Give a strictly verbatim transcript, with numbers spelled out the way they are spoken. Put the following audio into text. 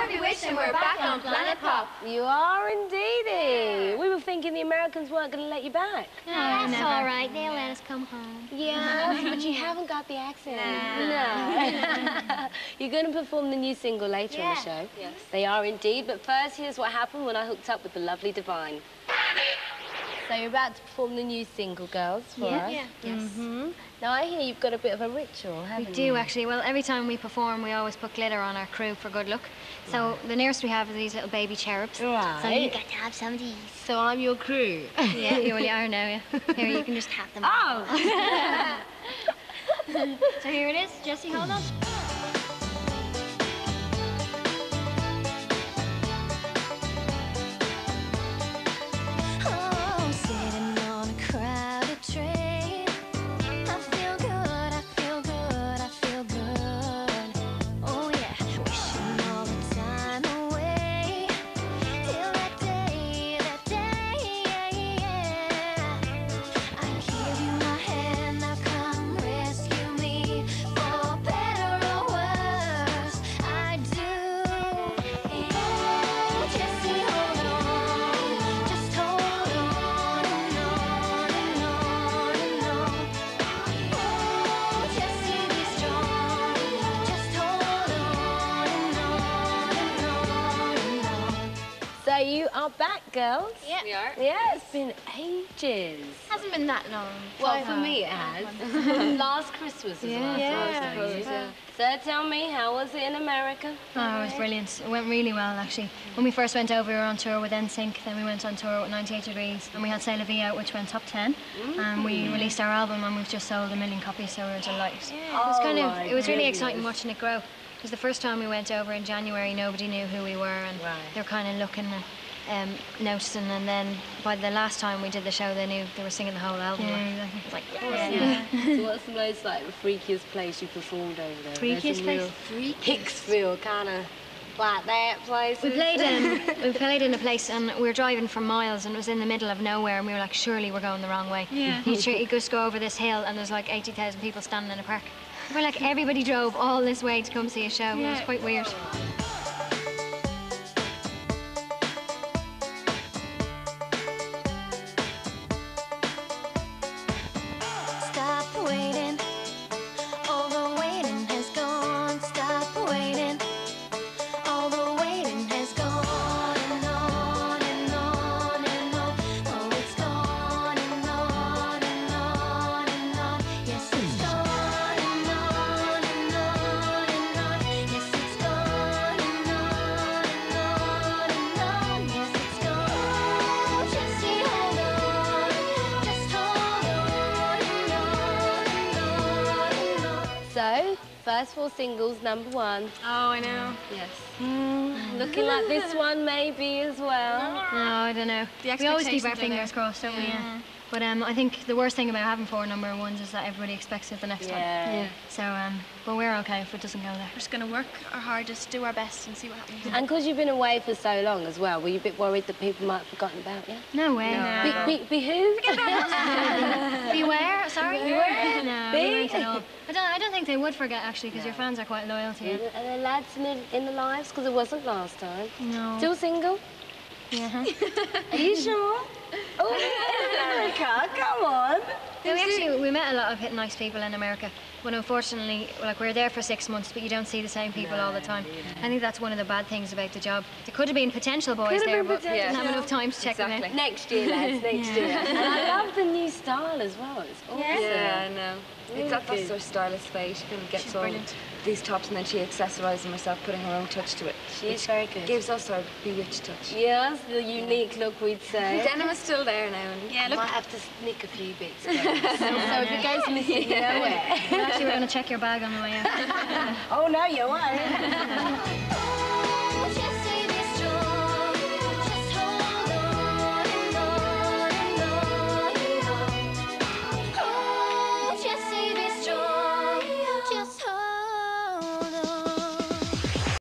Barbie Wish and we're back on Planet Pop. You are indeedy. We were thinking the Americans weren't going to let you back. No, that's never. all right. They'll let us come home. Yeah, but you haven't got the accent. No. No. You're going to perform the new single later yeah. on the show. Yes. They are indeed, but first here's what happened when I hooked up with the lovely Divine. So you're about to perform the new single, girls, for yeah. us? Yeah. Yes. Mm-hmm. Now, I hear you've got a bit of a ritual, haven't we you? We do, actually. Well, every time we perform, we always put glitter on our crew for good luck. So right. the nearest we have are these little baby cherubs. Right. So you get to have some of these. So I'm your crew? Yeah, you really are now, yeah. Here, you can just have them. Oh! So here it is. Jessie, hold on. So you are back, girls? Yeah. We are. Yeah, it's been ages. Hasn't been that long. Well, for me it has. Last Christmas was yeah. the last yeah. time I saw you. Yeah. So tell me, how was it in America? Oh, it was brilliant. It went really well, actually. When we first went over, we were on tour with N Sync, then we went on tour with ninety-eight degrees, and we had C'est La Vie out, which went top ten. Mm-hmm. And we released our album, and we've just sold a million copies, so we were delighted. Yeah. It was kind oh of, it was really goodness. exciting watching it grow. Because the first time we went over in January, nobody knew who we were, and right. they were kind of looking and um, noticing, and then by the last time we did the show, they knew they were singing the whole album. Yeah, exactly. It was like, yeah. Yeah. So what's the most like freakiest place you performed over there? Freakiest place? Freakiest. Hicksville, kind of like that place. We played in we played in a place, and we were driving for miles, and it was in the middle of nowhere, and we were like, surely we're going the wrong way. Yeah. You, you just go over this hill, and there's like eighty thousand people standing in a park. We're like, everybody drove all this way to come see a show. Yeah. It was quite weird. So, first four singles, number one. Oh, I know. Yes. Mm, looking like this one maybe as well. No, I don't know. We always keep our fingers crossed, don't we? Yeah. But um, I think the worst thing about having four number ones is that everybody expects it the next yeah. time. Yeah. So, um, but we're okay if it doesn't go there. We're just going to work our hardest, do our best, and see what happens. And because you've been away for so long as well, were you a bit worried that people might have forgotten about you? No way. No. Be, be, be who? Beware, sorry? Beware? No, Be? we weren't at all. I don't, I don't think they would forget, actually, because no. your fans are quite loyal to you. Are there lads in the, in the lives? Because it wasn't last time. No. Still single? Yeah. Are you sure? Oh, America, come on. No, we actually, we met a lot of nice people in America, but unfortunately, like, we were there for six months, but you don't see the same people no, all the time. Yeah. I think that's one of the bad things about the job. There could have been potential boys there, but we didn't have enough time to check exactly. them out. Next year, lads, next yeah. year. And I love the new style as well. It's awesome. Yeah, yeah I know. Really exactly. That's her stylist way. She kind of gets She's all brilliant. these tops, and then she accessorises them herself, putting her own touch to it. She is very good. Gives us our bewitched touch. Yes, the unique look, we'd say. Denim is still there now. And yeah, look. Might have to snick a few bits. So, so if it goes missing, you know where. Actually, we're going to check your bag on the way out. Oh no, you won't.